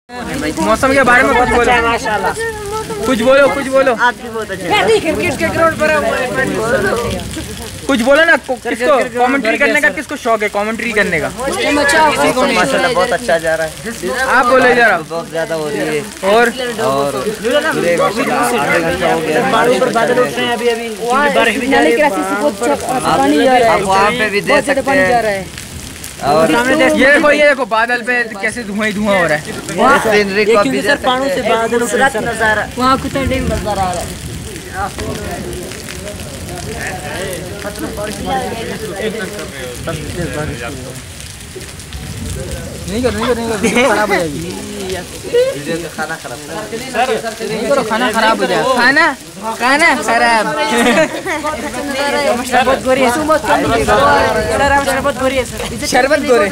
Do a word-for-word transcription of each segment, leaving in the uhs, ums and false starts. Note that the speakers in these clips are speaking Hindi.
मौसम के बारे में कुछ बोलो, माशाल्लाह कुछ बोलो कुछ बोलो आज भी बहुत अच्छा है। क्रिकेट के ग्राउंड पर कुछ बोलो ना, किसको कमेंट्री करने का किसको शौक है कमेंट्री करने का? माशाल्लाह बहुत अच्छा जा रहा है। आप बोलो जरा। बहुत ज्यादा हो रही है और और पूरे आधे घंटा हो गया, पहाड़ों पर बादल उठ रहे हैं, अभी अभी बारिश भी जा रही है, वहाँ पे भी देख सकते हैं। और ये देखो ये देखो बादल पे कैसे धुआं ही धुआं हो रहा है। वहाँ सीनरी को भी सर पहाड़ों से बादल खूबसूरत नजारा, वहाँ कुछ डैम नजर आ रहा है। नहीं करो नहीं करो नहीं करो खराब हो जाएगी खाना खराब नहीं करो, खाना खराब हो जाएगा, खाना खाना खराब। बहुत गोरी है, बहुत गोरी है सर, शरबत गोरे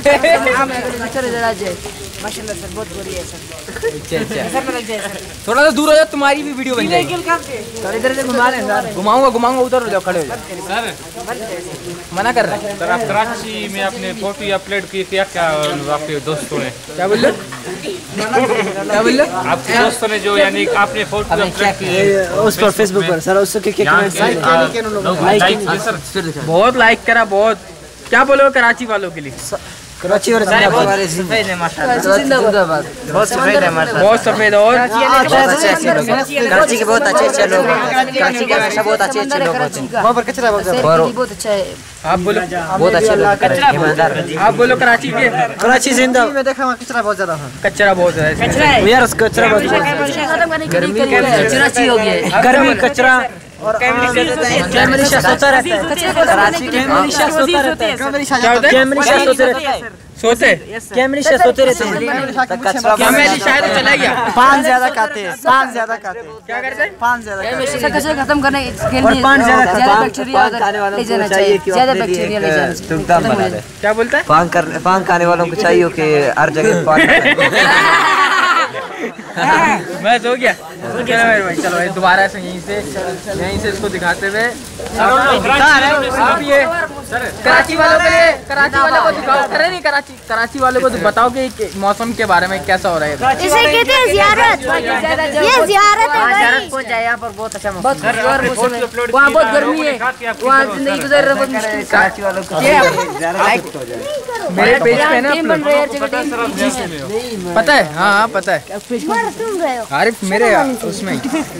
माशाल्लाह सर बहुत गोरी है सर। अच्छा अच्छा थोड़ा सा दूर हो जाओ, तुम्हारी भी वीडियो बन जाएगी। इधर से घुमा रहे हैं, घुमाऊंगा घुमाऊंगा, उधर हो जाओ, खड़े हो जाओ। सर मना कर रहा है सर, आप कराची में अपने फोटो अपलोड किए, क्या क्या आपके दोस्तों ने क्या बोल रहे क्या बोल रहे आपके दोस्तों ने जो यानी आपने फोटो अपलोड किए उस पर फेसबुक पर सर, उसके क्या कमेंट्स? बहुत लाइक करा बहुत। क्या बोलो कराची वालों के लिए? कराची और सफेद है माशाल्लाह, जिंदाबाद, बहुत सफेद है माशाल्लाह, बहुत सफेद और कराची के बहुत अच्छे अच्छे लोग हैं, कराची के हमेशा बहुत अच्छे अच्छे लोग होते हैं। वहाँ पर कचरा बहुत अच्छा है। आप बोलो बहुत अच्छे लोग, ईमानदार। आप बोलो कराची के? कराची जिंदा में देखा वहाँ कचरा बहुत ज्यादा है, कचरा बहुत है यार, कचरा बहुत, गर्मी हो गया, गर्मी कचरा और कैमरिशा सोता रहता है, कराची कैमरिशा सोता रहता है, क्या होता है? कैमरिशा सोते रहते हैं, सोते कैमरिशा सोते रहते हैं, कचरा शायद चला गया। पान ज्यादा खाते हैं, पान ज्यादा खाते हैं, क्या करते हैं? पान ज्यादा खाते हैं, कचरा खत्म करने के लिए और पान ज्यादा ज्यादा बैक्टीरिया ले जाना चाहिए, ज्यादा बैक्टीरिया ले जाना चाहिए। क्या बोलता है? पान कर पान खाने वालों को चाहिए कि हर जगह पान। बस हो गया चलो मेरे भाई, चलो दोबारा से यहीं से यहीं से इसको दिखाते हुए आप ये कराची वालों के लिए, कराची वालों को दिखाओ, करे नहीं कराची कराची वालों को तो बताओ कि मौसम के बारे में कैसा हो रहा है। इसे कहते हैं ziarat, ये ziarat है भाई। पहुंच जाए यहाँ पर बहुत अच्छा मौसम, वहाँ बहुत गर्मी है, वहाँ जिंदगी गुजर रहा बहुत मुश्किल। कराची वालों को मेरे पेज पे ना पता है? हाँ हाँ पता है, आरिफ मेरे उसमें